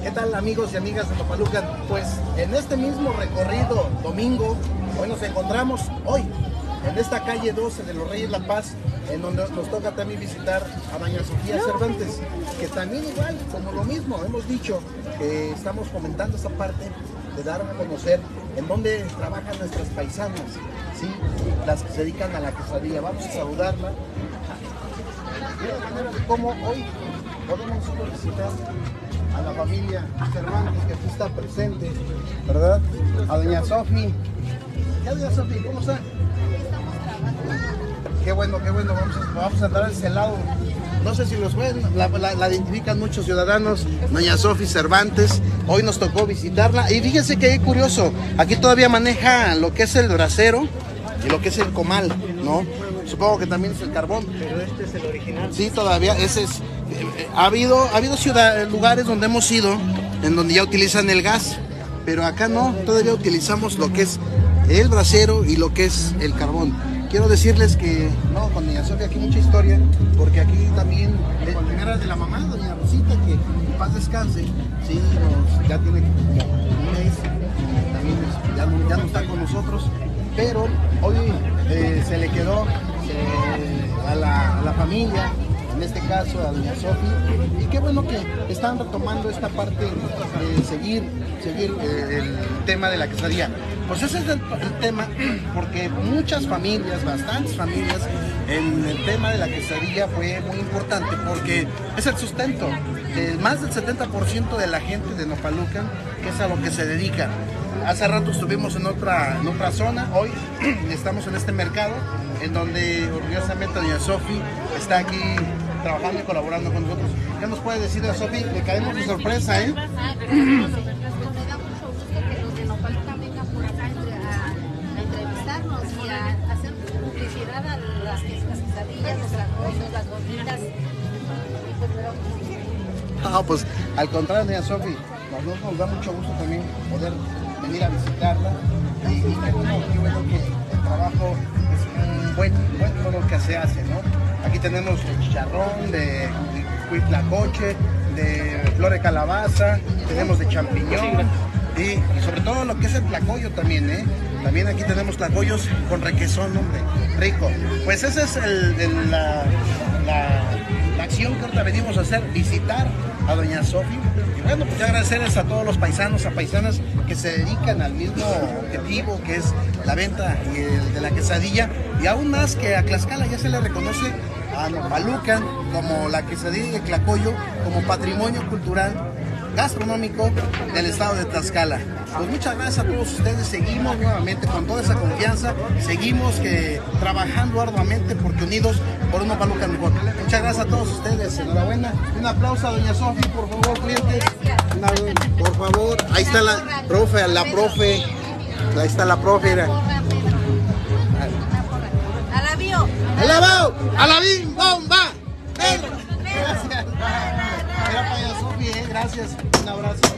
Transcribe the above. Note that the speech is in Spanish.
¿Qué tal, amigos y amigas de Nopalucan? Pues en este mismo recorrido domingo, hoy nos encontramos en esta calle 12 de los Reyes La Paz, en donde nos toca también visitar a doña Sofía Cervantes, que también igual, como lo mismo, hemos dicho que estamos comentando esta parte de dar a conocer en dónde trabajan nuestras paisanas, ¿sí? Las que se dedican a la quesadilla. Vamos a saludarla. De manera de cómo hoy podemos nosotros visitar a la familia Cervantes, que aquí está presente, ¿verdad? A doña Sofi. ¿Qué doña Sofi? ¿Cómo está? Qué bueno, vamos a entrar a ese lado. No sé si los ven, la identifican muchos ciudadanos, doña Sofi Cervantes. Hoy nos tocó visitarla y fíjense que es curioso, aquí todavía maneja lo que es el brasero y lo que es el comal, ¿no? Supongo que también es el carbón. Pero este es el original. Sí, todavía, ese es. Ha habido lugares donde hemos ido, en donde ya utilizan el gas, pero acá no, todavía utilizamos lo que es el brasero y lo que es el carbón. Quiero decirles que, no, con doña Sofía aquí mucha historia, porque aquí también, primera de la mamá, doña Rosita, que en paz descanse, sí, ya tiene como un mes, también ya no está con nosotros, pero hoy se le quedó a la familia, en este caso a doña Sofi, y qué bueno que están retomando esta parte de seguir el tema de la quesadilla. Pues ese es el tema, porque muchas familias, bastantes familias, en el tema de la quesadilla fue muy importante, porque es el sustento de más del 70% de la gente de Nopalucan, que es a lo que se dedica. Hace rato estuvimos en otra zona, hoy estamos en este mercado, en donde orgullosamente doña Sofi está aquí trabajando y colaborando con nosotros. ¿Qué nos puede decir doña Sofi? Le caemos de sorpresa, ¿eh? No, pues al contrario, doña Sofi, nos da mucho gusto también poder venir a visitarla y qué bueno que el trabajo es un buen todo lo que se hace, ¿no? Aquí tenemos el chicharrón de huitlacoche, de flor de calabaza, tenemos de champiñón y sobre todo lo que es el tlacoyo también, ¿eh? También aquí tenemos tlacoyos con requesón, hombre, rico. Pues esa es la acción que ahorita venimos a hacer, visitar a doña Sofi. Y bueno, pues agradecerles a todos los paisanos, a paisanas que se dedican al mismo objetivo, que es la venta y el de la quesadilla. Y aún más que a Tlaxcala ya se le reconoce a Nopalucan como la quesadilla de tlacoyo, como patrimonio cultural gastronómico del estado de Tlaxcala. Pues muchas gracias a todos ustedes, seguimos nuevamente con toda esa confianza, seguimos trabajando arduamente porque unidos por un Nopalucan mejor. Muchas gracias a todos ustedes, enhorabuena. Un aplauso a doña Sofi, por favor, clientes. Por favor, ahí está la profe, ahí está la profe. ¡Alabao! ¡Alabín! ¡Bomba! Gracias. Era para doña Sofi, gracias. Un abrazo.